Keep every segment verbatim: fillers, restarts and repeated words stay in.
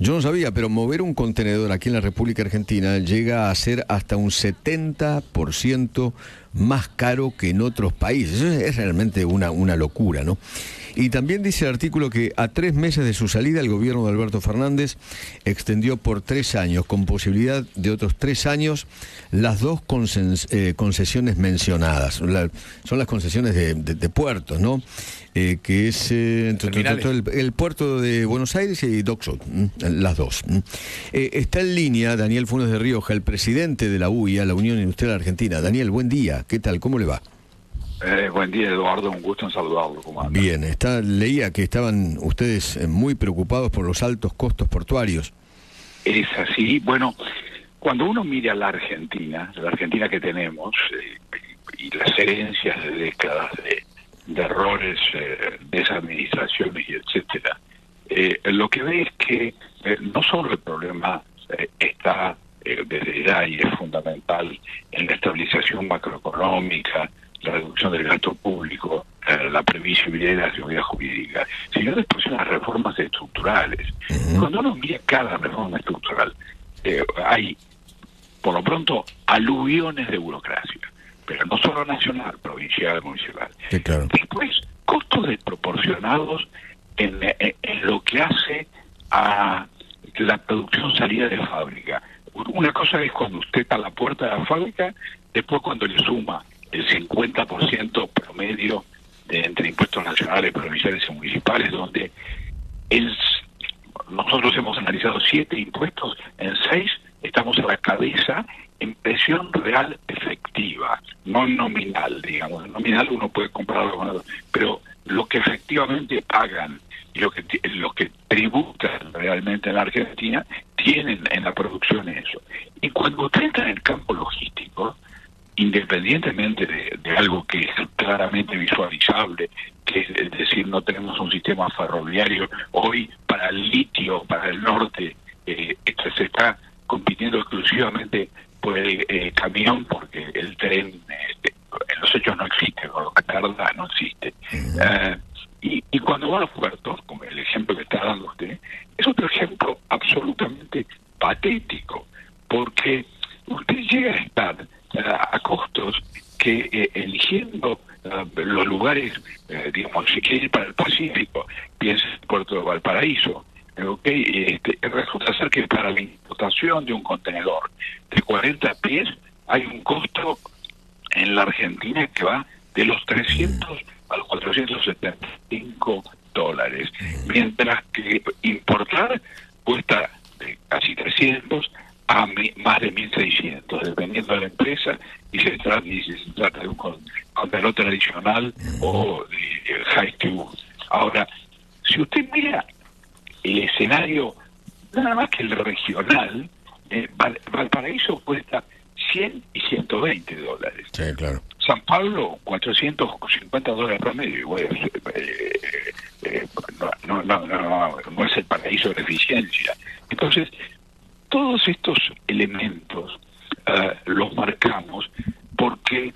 Yo no sabía, pero mover un contenedor aquí en la República Argentina llega a ser hasta un setenta por ciento más caro que en otros países. Eso es realmente una, una locura, ¿no? Y también dice el artículo que a tres meses de su salida, el gobierno de Alberto Fernández extendió por tres años, con posibilidad de otros tres años, las dos conces- eh, concesiones mencionadas. La, son las concesiones de, de, de puertos, ¿no? Eh, que es eh, entre, entre, entre, el, el puerto de Buenos Aires y Dock Sud, las dos. Eh, está en línea Daniel Funes de Rioja, el presidente de la U I A, la Unión Industrial Argentina. Daniel, buen día. ¿Qué tal? ¿Cómo le va? Eh, buen día, Eduardo, un gusto en saludarlo. ¿Cómo anda? Bien, está, leía que estaban ustedes eh, muy preocupados por los altos costos portuarios. Es así. Bueno, cuando uno mira la Argentina, la Argentina que tenemos, eh, y las herencias de décadas de, de errores, eh, desadministraciones y etcétera, eh, lo que ve es que eh, no solo el problema eh, está eh, desde ya y es fundamental en la estabilización macroeconómica, la reducción del gasto público, eh, la previsibilidad y la seguridad jurídica, sino después en las reformas estructurales. Uh-huh. Cuando uno mira cada reforma estructural, eh, hay, por lo pronto, aluviones de burocracia, pero no solo nacional, provincial, municipal. Sí, claro. Después, costos desproporcionados en, en, en lo que hace a la producción salida de fábrica. Una cosa es cuando usted está a la puerta de la fábrica, después cuando le suma el cincuenta por ciento promedio de entre impuestos nacionales, provinciales y municipales, donde el, nosotros hemos analizado siete impuestos, en seis estamos a la cabeza en presión real efectiva, no nominal, digamos. En nominal uno puede compararlo con otro, pero lo que efectivamente pagan y lo que, lo que tributan realmente en la Argentina tienen en la producción eso. Y cuando usted entra en el campo logístico, independientemente de, de algo que es claramente visualizable, que es, es decir, no tenemos un sistema ferroviario hoy para el litio, para el norte, eh, esto se está compitiendo exclusivamente por el eh, camión, porque el tren eh, en los hechos no existe, con lo que tarda no existe. Uh, y, y cuando va a los puertos, como el ejemplo que está dando usted, es otro ejemplo absolutamente patético, porque usted llega a estar a costos que eh, eligiendo uh, los lugares, eh, digamos, si quiere ir para el Pacífico, piensa en el puerto de Valparaíso, eh, okay, este, resulta ser que para la importación de un contenedor de cuarenta pies hay un costo en la Argentina que va de los trescientos a los cuatrocientos setenta y cinco dólares, mientras que importar cuesta de casi trescientos a mi, más de mil seiscientos, dependiendo de la empresa, y se trata, y se trata de un contenedor tradicional o de, de high-tube. Ahora, si usted mira el escenario, nada más que el regional, eh, Val, Valparaíso cuesta cien y ciento veinte dólares. Sí, claro. San Pablo, cuatrocientos cincuenta dólares promedio. Y bueno, eh, eh, no, no, no, no, no es el paraíso de la eficiencia. Entonces, todos estos elementos uh, los marcamos porque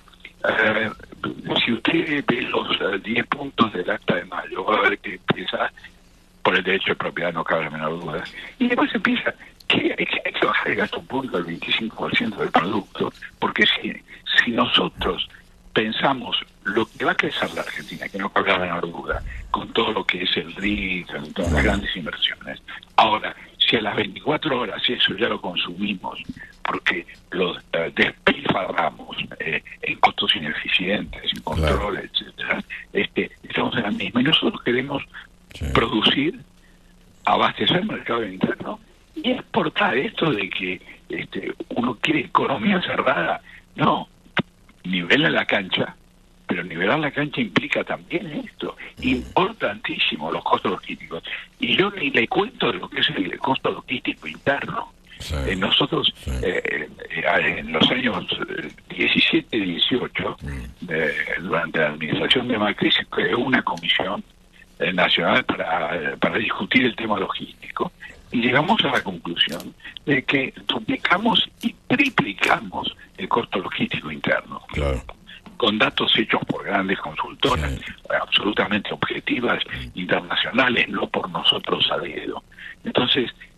uh, si usted ve los uh, diez puntos del acta de mayo, va a ver que empieza por el derecho de propiedad, no cabe la menor duda. Y después empieza que hay que, hay que bajar el gasto público al veinticinco por ciento del producto, porque si, si nosotros pensamos lo que va a crecer la Argentina, que no cabe la menor duda, con todo lo que es el R I C, con todas las grandes inversiones, ahora, si a las veinticuatro horas eso ya lo consumimos porque lo uh, despilfarramos eh, en costos ineficientes, en control, claro, etcétera, este, estamos en la misma. Y nosotros queremos sí. producir, abastecer el mercado interno y exportar. Esto de que este, uno quiere economía cerrada, no, nivela la cancha, pero nivelar la cancha implica también esto, importantísimo, los costos logísticos. Y yo ni le cuento de lo que es el costo logístico interno. Sí, eh, nosotros, sí. eh, eh, en los años diecisiete y dieciocho, mm. eh, durante la administración de Macri, se creó una comisión eh, nacional para, para discutir el tema logístico. Y llegamos a la conclusión de que duplicamos y triplicamos el costo logístico interno. Claro. Con datos hechos por grandes consultoras, sí. absolutamente objetivas, internacionales, no por nosotros a dedo. Entonces,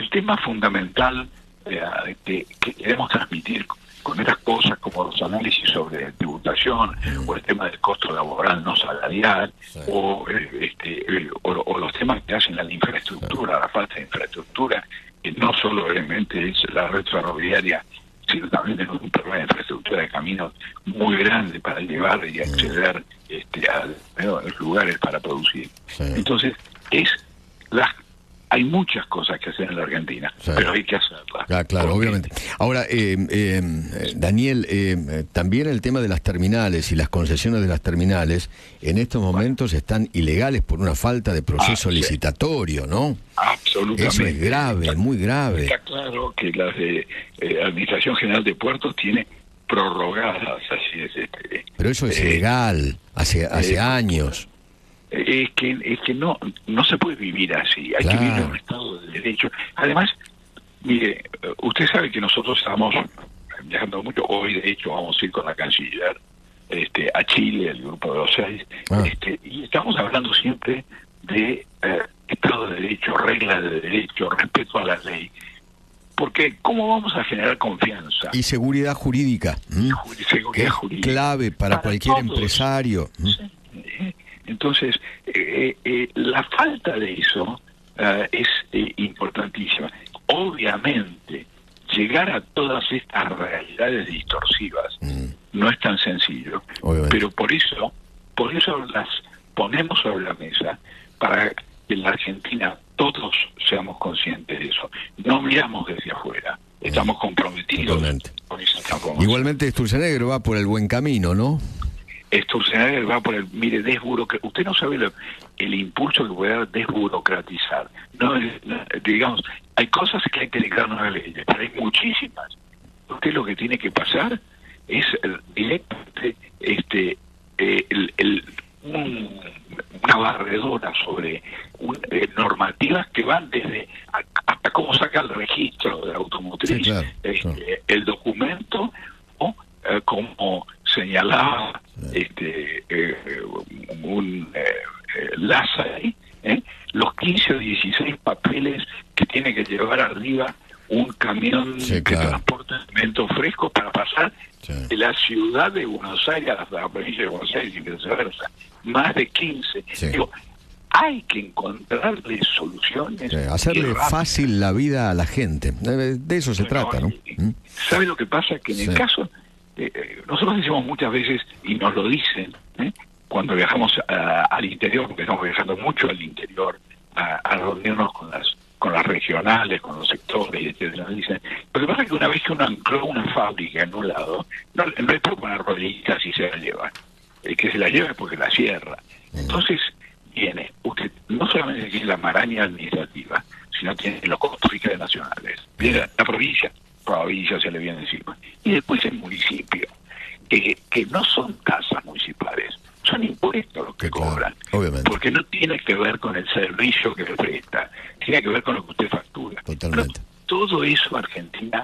el tema fundamental eh, que, que queremos transmitir con estas cosas como los análisis sobre tributación o el tema del costo laboral no salarial, sí. o, eh, este, eh, o, o los temas que hacen a la infraestructura, sí. la falta de infraestructura, que no solo obviamente es la red ferroviaria, sino también tenemos un problema de infraestructura de caminos muy grande para llevar y acceder este, a, a los lugares para producir. Sí. Entonces, es las hay muchas cosas que hacer en la Argentina, sí. pero hay que hacerlas. Ah, claro, porque... obviamente. Ahora, eh, eh, Daniel, eh, también el tema de las terminales y las concesiones de las terminales, en estos momentos bueno. están ilegales por una falta de proceso ah, licitatorio, sí. ¿no? Absolutamente. Eso es grave, está, muy grave. Está claro que la de, eh, Administración General de Puertos tiene prorrogadas, así es. Este, pero eso es eh, ilegal, hace, hace eh, años. Es que es que no no se puede vivir así, hay claro. que vivir en un estado de derecho. Además, mire, usted sabe que nosotros estamos viajando mucho, hoy de hecho vamos a ir con la canciller este, a Chile, el grupo de los seis, ah. este, y estamos hablando siempre de eh, estado de derecho, reglas de derecho, respeto a la ley, porque ¿cómo vamos a generar confianza? Y seguridad jurídica, ¿m? seguridad que es jurídica. clave para, para cualquier todos. empresario. Sí. Entonces, eh, eh, la falta de eso uh, es eh, importantísima. Obviamente, llegar a todas estas realidades distorsivas mm. no es tan sencillo, Obviamente. pero por eso, por eso las ponemos sobre la mesa para que en la Argentina todos seamos conscientes de eso. No miramos desde afuera, estamos comprometidos Totalmente. con esa transformación. Igualmente, Sturzenegger va por el buen camino, ¿no? Sturzenegger va por el, mire, desburocratizar. Usted no sabe lo, el impulso que puede dar desburocratizar. No, digamos, hay cosas que hay que dedicar nuevas leyes, pero hay muchísimas. Usted lo que tiene que pasar es directamente este, eh, el, el, un, una barredora sobre un, eh, normativas que van desde a, hasta cómo saca el registro de la automotriz, sí, claro, este, claro. el documento, o eh, como señalaba este eh, un eh, eh, Lázaro, ¿eh? los quince o dieciséis papeles que tiene que llevar arriba un camión sí, que claro. transporta alimentos frescos para pasar sí. de la ciudad de Buenos Aires a la provincia de Buenos Aires y viceversa. Más de quince. Sí. Digo, hay que encontrarle soluciones. Sí, hacerle fácil la vida a la gente. De eso se Pero, trata, ¿no? ¿Sabe lo que pasa? Que en sí. el caso... Eh, nosotros decimos muchas veces, y nos lo dicen, ¿eh? cuando viajamos a, al interior, porque estamos viajando mucho al interior, a, a reunirnos con las con las regionales, con los sectores, etcétera, nos dicen, lo que pasa es que una vez que uno ancló una fábrica en un lado, no, no le puede poner rodillitas y se la lleva. El que se la lleva es porque la cierra. Entonces, viene, usted no solamente tiene la maraña administrativa, sino tiene los costos fiscales nacionales. Viene la, la provincia, provincia se le viene encima. Y después el municipio, que, que no son tasas municipales, son impuestos los que claro, cobran. Obviamente. Porque no tiene que ver con el servicio que le presta, tiene que ver con lo que usted factura. Totalmente. Pero todo eso Argentina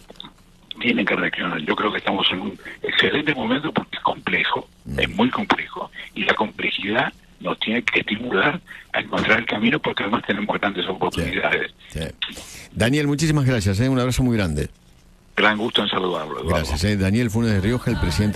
tiene que reaccionar. Yo creo que estamos en un excelente momento porque es complejo, mm. es muy complejo, y la complejidad nos tiene que estimular a encontrar el camino porque además tenemos grandes oportunidades. Sí, sí. Daniel, muchísimas gracias, ¿eh? Un abrazo muy grande. Gran gusto en saludarlo, Eduardo. Gracias, ¿eh? Daniel Funes de Rioja, el presidente